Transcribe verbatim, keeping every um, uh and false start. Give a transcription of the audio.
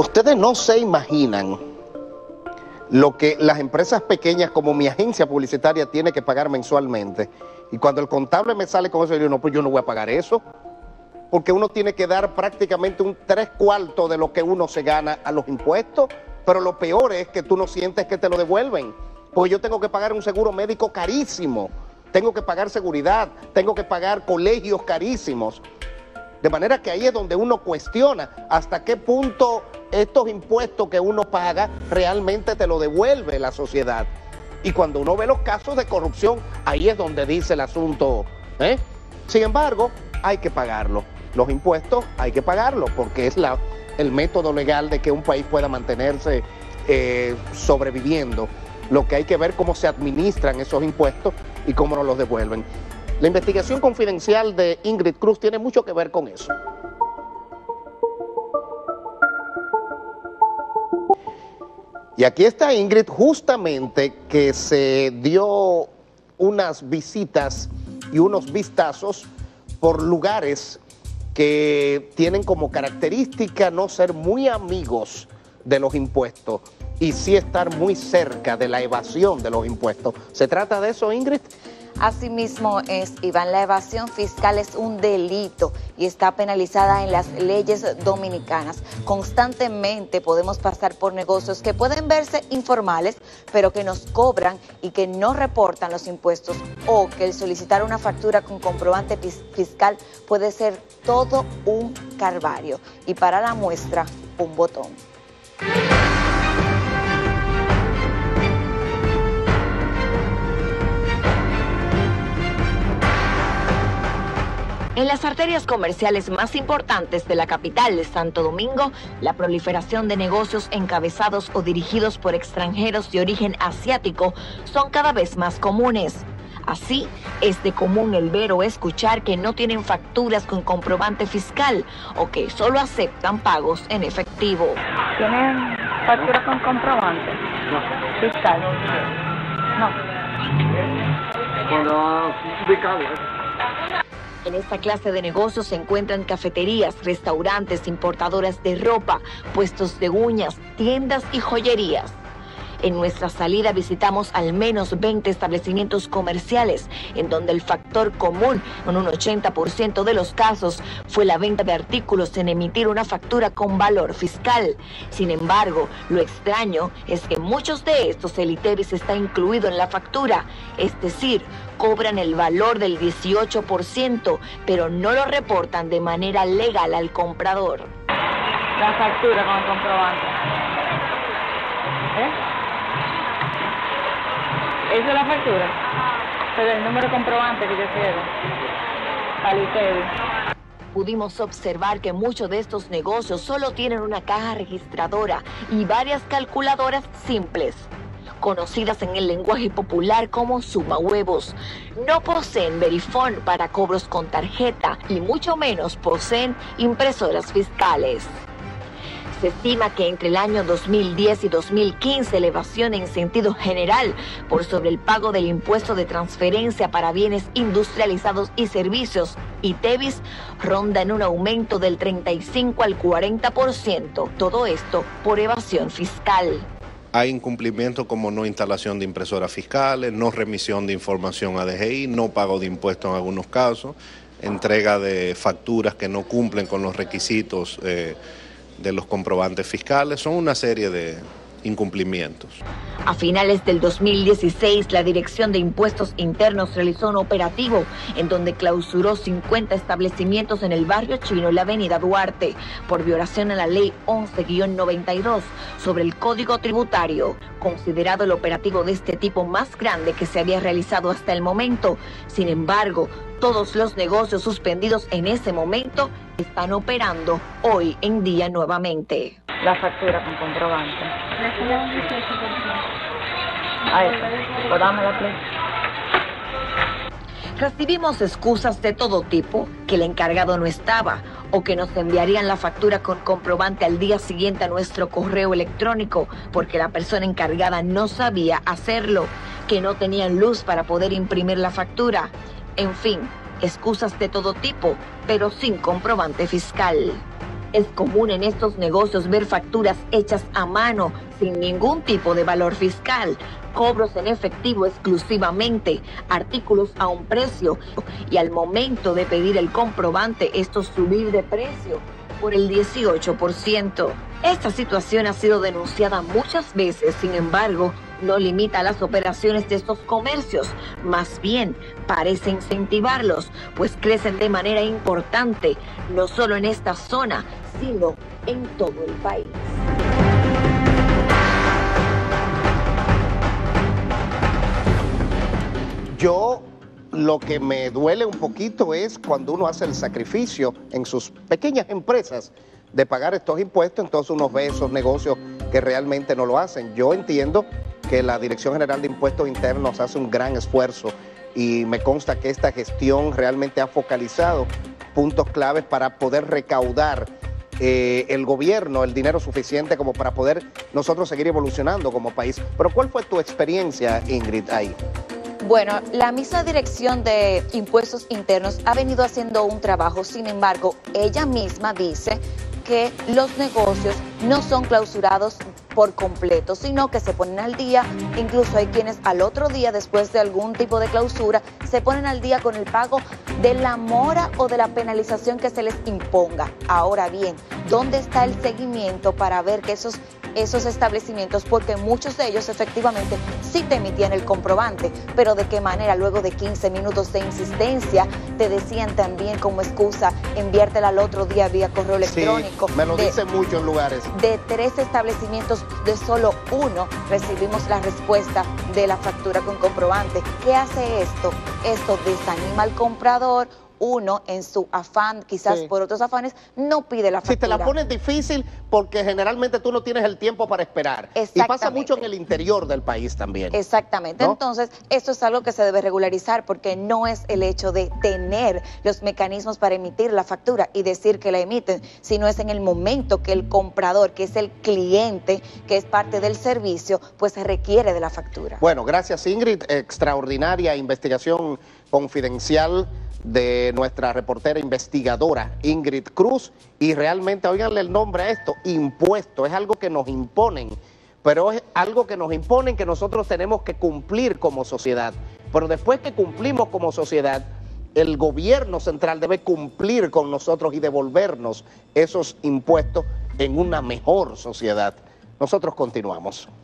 Ustedes no se imaginan lo que las empresas pequeñas como mi agencia publicitaria tiene que pagar mensualmente. Y cuando el contable me sale con eso, yo digo, no, pues yo no voy a pagar eso. Porque uno tiene que dar prácticamente un tres cuartos de lo que uno se gana a los impuestos. Pero lo peor es que tú no sientes que te lo devuelven. Porque yo tengo que pagar un seguro médico carísimo. Tengo que pagar seguridad. Tengo que pagar colegios carísimos. De manera que ahí es donde uno cuestiona hasta qué punto estos impuestos que uno paga realmente te lo devuelve la sociedad. Y cuando uno ve los casos de corrupción, ahí es donde dice el asunto, ¿eh? Sin embargo, hay que pagarlo. Los impuestos hay que pagarlos porque es la, el método legal de que un país pueda mantenerse eh, sobreviviendo. Lo que hay que ver cómo se administran esos impuestos y cómo nos los devuelven. La investigación confidencial de Ingrid Cruz tiene mucho que ver con eso. Y aquí está Ingrid, justamente que se dio unas visitas y unos vistazos por lugares que tienen como característica no ser muy amigos de los impuestos y sí estar muy cerca de la evasión de los impuestos. ¿Se trata de eso, Ingrid? Asimismo es, Iván, la evasión fiscal es un delito y está penalizada en las leyes dominicanas. Constantemente podemos pasar por negocios que pueden verse informales, pero que nos cobran y que no reportan los impuestos, o que el solicitar una factura con comprobante fiscal puede ser todo un calvario. Y para la muestra, un botón. En las arterias comerciales más importantes de la capital de Santo Domingo, la proliferación de negocios encabezados o dirigidos por extranjeros de origen asiático son cada vez más comunes. Así, es de común el ver o escuchar que no tienen facturas con comprobante fiscal o que solo aceptan pagos en efectivo. ¿Tienen factura con comprobante fiscal? No. En esta clase de negocios se encuentran cafeterías, restaurantes, importadoras de ropa, puestos de uñas, tiendas y joyerías. En nuestra salida visitamos al menos veinte establecimientos comerciales, en donde el factor común, en un ochenta por ciento de los casos, fue la venta de artículos sin emitir una factura con valor fiscal. Sin embargo, lo extraño es que muchos de estos el I T E V I S está incluido en la factura, es decir, cobran el valor del dieciocho por ciento, pero no lo reportan de manera legal al comprador. La factura con el comprobante. ¿Eh? ¿Esa es la factura? Pero el número de comprobante que yo quiero al I T E V I. Pudimos observar que muchos de estos negocios solo tienen una caja registradora y varias calculadoras simples, conocidas en el lenguaje popular como sumahuevos. No poseen verifone para cobros con tarjeta y mucho menos poseen impresoras fiscales. Se estima que entre el año dos mil diez y dos mil quince la evasión en sentido general por sobre el pago del impuesto de transferencia para bienes industrializados y servicios, I T E V I S, ronda en un aumento del treinta y cinco al cuarenta por ciento. Todo esto por evasión fiscal. Hay incumplimientos como no instalación de impresoras fiscales, no remisión de información a D G I, no pago de impuestos en algunos casos, entrega de facturas que no cumplen con los requisitos eh, de los comprobantes fiscales. Son una serie de incumplimientos. A finales del dos mil dieciséis, la Dirección de Impuestos Internos realizó un operativo en donde clausuró cincuenta establecimientos en el barrio Chino y la avenida Duarte por violación a la ley once guión noventa y dos sobre el Código Tributario, considerado el operativo de este tipo más grande que se había realizado hasta el momento. Sin embargo, todos los negocios suspendidos en ese momento están operando hoy en día nuevamente. La factura con comprobante. Ahí está. Pues dámela, please. Recibimos excusas de todo tipo, que el encargado no estaba o que nos enviarían la factura con comprobante al día siguiente a nuestro correo electrónico porque la persona encargada no sabía hacerlo, que no tenían luz para poder imprimir la factura. En fin, excusas de todo tipo, pero sin comprobante fiscal. Es común en estos negocios ver facturas hechas a mano, sin ningún tipo de valor fiscal, cobros en efectivo exclusivamente, artículos a un precio y al momento de pedir el comprobante, estos subir de precio por el dieciocho por ciento. Esta situación ha sido denunciada muchas veces, sin embargo, no limita las operaciones de estos comercios, más bien parece incentivarlos, pues crecen de manera importante, no solo en esta zona, sino en todo el país. Yo lo que me duele un poquito es cuando uno hace el sacrificio en sus pequeñas empresas de pagar estos impuestos, entonces uno ve esos negocios que realmente no lo hacen. Yo entiendo que la Dirección General de Impuestos Internos hace un gran esfuerzo y me consta que esta gestión realmente ha focalizado puntos claves para poder recaudar eh, el gobierno el dinero suficiente como para poder nosotros seguir evolucionando como país. Pero ¿cuál fue tu experiencia, Ingrid, ahí? Bueno, la misma Dirección de Impuestos Internos ha venido haciendo un trabajo, sin embargo, ella misma dice que los negocios no son clausurados por completo, sino que se ponen al día. Incluso hay quienes al otro día, después de algún tipo de clausura, se ponen al día con el pago de la mora o de la penalización que se les imponga. Ahora bien, ¿dónde está el seguimiento para ver que esos esos establecimientos, porque muchos de ellos efectivamente sí te emitían el comprobante, pero de qué manera? Luego de quince minutos de insistencia te decían también como excusa enviártela al otro día vía correo electrónico. Sí, me lo de, dicen muchos lugares. De tres establecimientos, de solo uno recibimos la respuesta de la factura con comprobante. ¿Qué hace esto? Esto desanima al comprador. Uno, en su afán, quizás sí. por otros afanes, no pide la factura. Si te la pones difícil, porque generalmente tú no tienes el tiempo para esperar. Y pasa mucho en el interior del país también. Exactamente. ¿No? Entonces, esto es algo que se debe regularizar, porque no es el hecho de tener los mecanismos para emitir la factura y decir que la emiten, sino es en el momento que el comprador, que es el cliente, que es parte del servicio, pues se requiere de la factura. Bueno, gracias, Ingrid. Extraordinaria investigación confidencial de nuestra reportera investigadora Ingrid Cruz, y realmente, óiganle el nombre a esto, impuesto, es algo que nos imponen, pero es algo que nos imponen que nosotros tenemos que cumplir como sociedad, pero después que cumplimos como sociedad, el gobierno central debe cumplir con nosotros y devolvernos esos impuestos en una mejor sociedad. Nosotros continuamos.